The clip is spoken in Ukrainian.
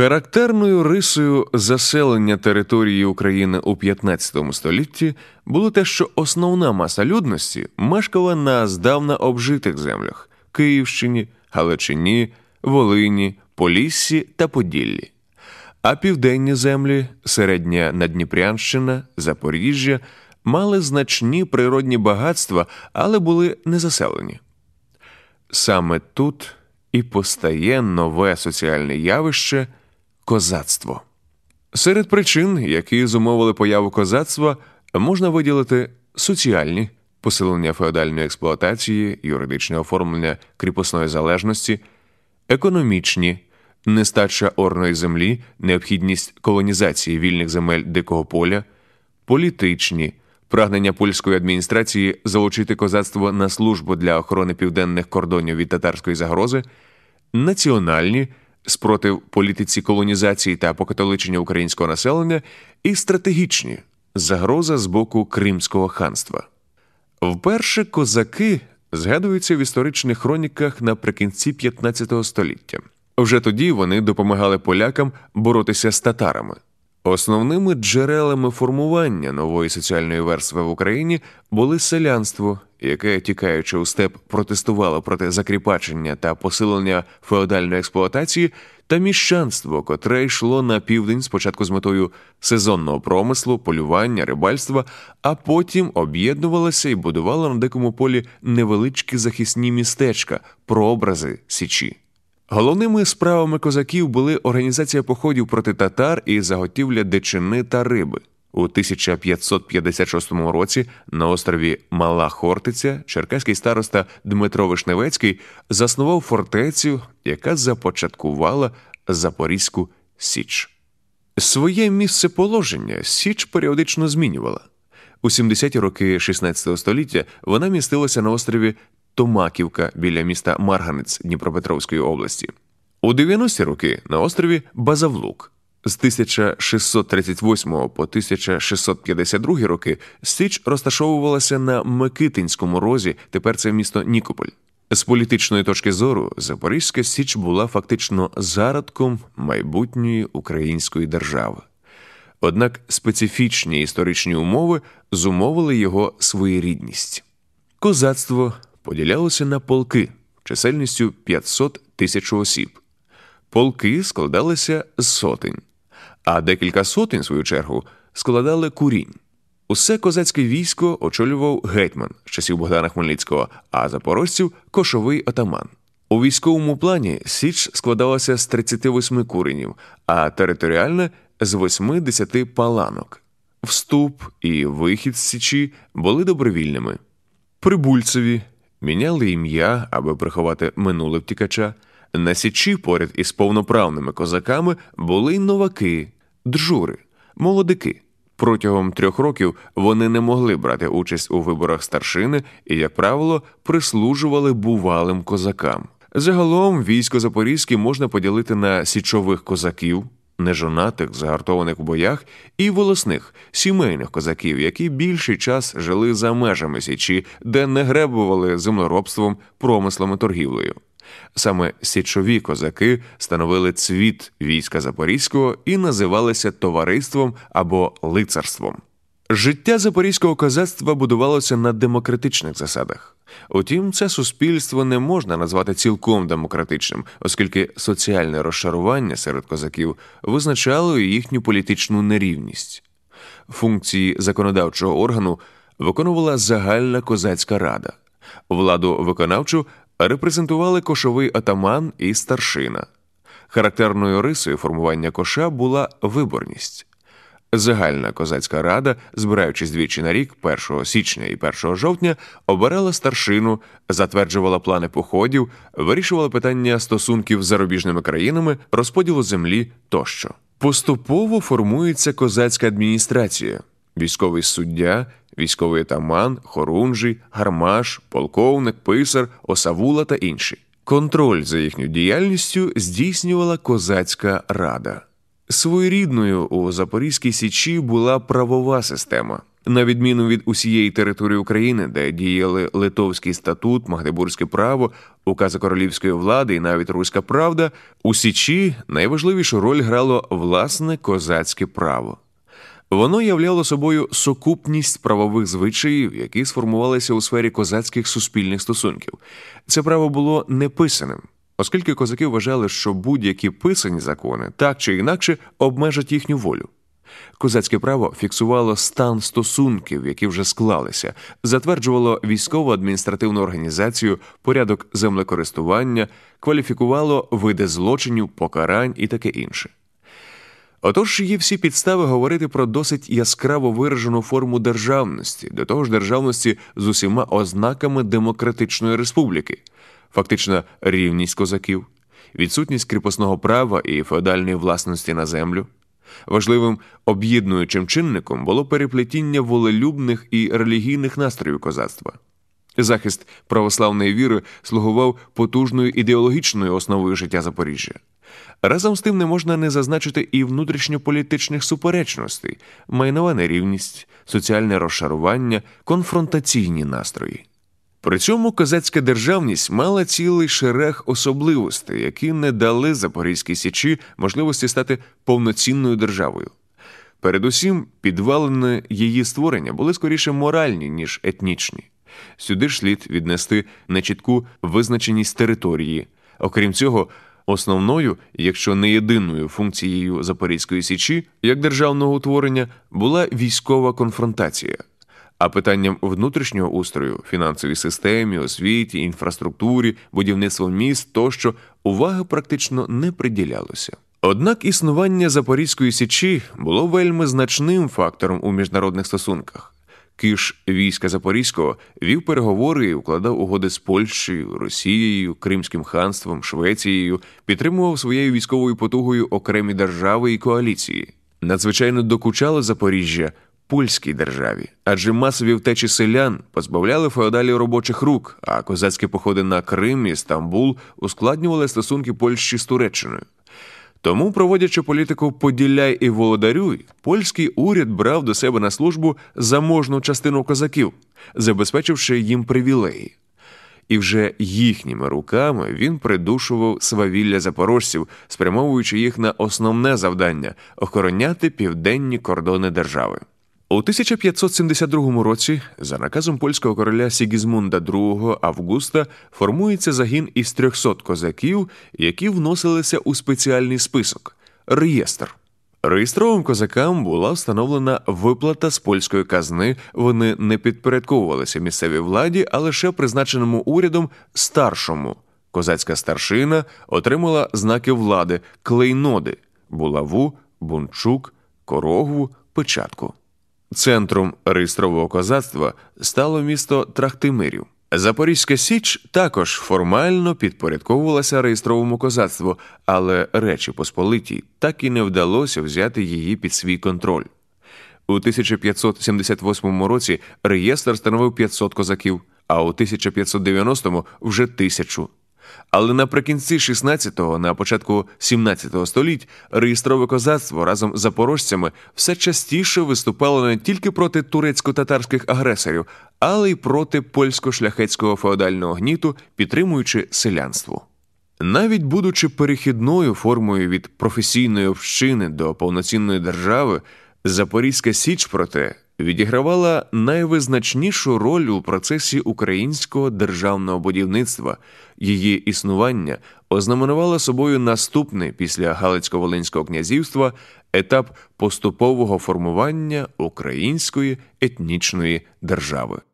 Характерною рисою заселення території України у 15 столітті було те, що основна маса людності мешкала на здавна обжитих землях – Київщині, Галичині, Волині, Поліссі та Поділлі. А південні землі – Середня Надніпрянщина, Запоріжжя – мали значні природні багатства, але були незаселені. Саме тут і постає нове соціальне явище – козацтво. Серед причин, які зумовили появу козацтва, можна виділити соціальні – посилення феодальної експлуатації, юридичне оформлення кріпосної залежності, економічні – нестача орної землі, необхідність колонізації вільних земель дикого поля, політичні – прагнення польської адміністрації залучити козацтво на службу для охорони південних кордонів від татарської загрози, національні – спротив політиці колонізації та покатоличення українського населення і стратегічні – загроза з боку Кримського ханства. Вперше козаки згадуються в історичних хроніках наприкінці 15 століття. Вже тоді вони допомагали полякам боротися з татарами. Основними джерелами формування нової соціальної верстви в Україні були селянство, яке, тікаючи у степ, протестувало проти закріпачення та посилення феодальної експлуатації, та міщанство, котре йшло на південь спочатку з метою сезонного промислу, полювання, рибальства, а потім об'єднувалося і будувало на дикому полі невеличкі захисні містечка, прообрази Січі. Головними справами козаків були організація походів проти татар і заготівля дичини та риби. У 1556 році на острові Мала Хортиця черкаський староста Дмитро Вишневецький заснував фортецю, яка започаткувала Запорізьку Січ. Своє місцеположення Січ періодично змінювала. У 70-ті роки 16 століття вона містилася на острові Томаківка біля міста Марганець Дніпропетровської області. У 90-ті роки на острові Базавлук. З 1638 по 1652 роки Січ розташовувалася на Микитинському розі, тепер це місто Нікополь. З політичної точки зору Запорізька Січ була фактично зародком майбутньої української держави. Однак специфічні історичні умови зумовили його своєрідність. Козацтво поділялося на полки чисельністю 500 тисяч осіб. Полки складалися з сотень, а декілька сотень, в свою чергу, складали курінь. Усе козацьке військо очолював гетьман з часів Богдана Хмельницького, а запорожців – кошовий отаман. У військовому плані Січ складалася з 38 куренів, а територіальна – з 80 паланок. Вступ і вихід з Січі були добровільними. Прибульцеві міняли ім'я, аби приховати минуле втікача. На Січі поряд із повноправними козаками були й новаки, джури, молодики. Протягом 3 років вони не могли брати участь у виборах старшини і, як правило, прислужували бувалим козакам. Загалом військо Запорізьке можна поділити на січових козаків, нежонатих, загартованих в боях, і волосних, сімейних козаків, які більший час жили за межами Січі, де не гребували землеробством, промислом і торгівлею. Саме січові козаки становили цвіт війська Запорізького і називалися товариством або лицарством. Життя запорізького козацтва будувалося на демократичних засадах. Утім, це суспільство не можна назвати цілком демократичним, оскільки соціальне розшарування серед козаків визначало їхню політичну нерівність. Функції законодавчого органу виконувала загальна козацька рада. Владу виконавчу репрезентували кошовий отаман і старшина. Характерною рисою формування коша була виборність. Загальна козацька рада, збираючись двічі на рік, 1 січня і 1 жовтня, обирала старшину, затверджувала плани походів, вирішувала питання стосунків з зарубіжними країнами, розподілу землі тощо. Поступово формується козацька адміністрація – військовий суддя, військовий отаман, хорунжий, гармаш, полковник, писар, осавула та інші. Контроль за їхньою діяльністю здійснювала козацька рада. Своєрідною у Запорізькій Січі була правова система. На відміну від усієї території України, де діяли Литовський статут, Магдебурзьке право, укази королівської влади і навіть Руська правда, у Січі найважливішу роль грало власне козацьке право. Воно являло собою сукупність правових звичаїв, які сформувалися у сфері козацьких суспільних стосунків. Це право було неписаним, оскільки козаки вважали, що будь-які писані закони так чи інакше обмежать їхню волю. Козацьке право фіксувало стан стосунків, які вже склалися, затверджувало військово-адміністративну організацію, порядок землекористування, кваліфікувало види злочинів, покарань і таке інше. Отож, є всі підстави говорити про досить яскраво виражену форму державності, до того ж державності з усіма ознаками демократичної республіки, фактично рівність козаків, відсутність кріпосного права і феодальної власності на землю. Важливим об'єднуючим чинником було переплетіння волелюбних і релігійних настроїв козацтва. Захист православної віри слугував потужною ідеологічною основою життя Запоріжжя. Разом з тим не можна не зазначити і внутрішньополітичних суперечностей, майнова нерівність, соціальне розшарування, конфронтаційні настрої. При цьому козацька державність мала цілий шерег особливостей, які не дали Запорізькій Січі можливості стати повноцінною державою. Передусім, підвалини її створення були скоріше моральні, ніж етнічні. Сюди ж слід віднести нечітку визначеність території. Окрім цього, основною, якщо не єдиною функцією Запорізької Січі, як державного утворення, була військова конфронтація. А питанням внутрішнього устрою, фінансовій системі, освіті, інфраструктурі, будівництву міст тощо уваги практично не приділялося. Однак існування Запорізької Січі було вельми значним фактором у міжнародних стосунках. Киш війська Запорізького вів переговори і укладав угоди з Польщею, Росією, Кримським ханством, Швецією, підтримував своєю військовою потугою окремі держави і коаліції. Надзвичайно докучало Запоріжжя польській державі, адже масові втечі селян позбавляли феодалів робочих рук, а козацькі походи на Крим і Стамбул ускладнювали стосунки Польщі з Туреччиною. Тому, проводячи політику «поділяй і володарюй», польський уряд брав до себе на службу заможну частину козаків, забезпечивши їм привілеї. І вже їхніми руками він придушував свавілля запорожців, спрямовуючи їх на основне завдання – охороняти південні кордони держави. У 1572 році за наказом польського короля Сігізмунда II Августа формується загін із 300 козаків, які вносилися у спеціальний список – реєстр. Реєстровим козакам була встановлена виплата з польської казни, вони не підпорядковувалися місцевій владі, а лише призначеному урядом старшому. Козацька старшина отримала знаки влади – клейноди – булаву, бунчук, корогву, печатку. Центром реєстрового козацтва стало місто Трахтимирів. Запорізька Січ також формально підпорядковувалася реєстровому козацтву, але Речі Посполитій так і не вдалося взяти її під свій контроль. У 1578 році реєстр становив 500 козаків, а у 1590-му вже 1000. Але наприкінці 16-го, на початку 17-го століть реєстрове козацтво разом з запорожцями все частіше виступало не тільки проти турецько-татарських агресорів, але й проти польсько-шляхетського феодального гніту, підтримуючи селянство. Навіть будучи перехідною формою від професійної общини до повноцінної держави, Запорізька Січ, проте, відігравала найвизначнішу роль у процесі українського державного будівництва. Її існування ознаменувало собою наступний після Галицько-Волинського князівства етап поступового формування української етнічної держави.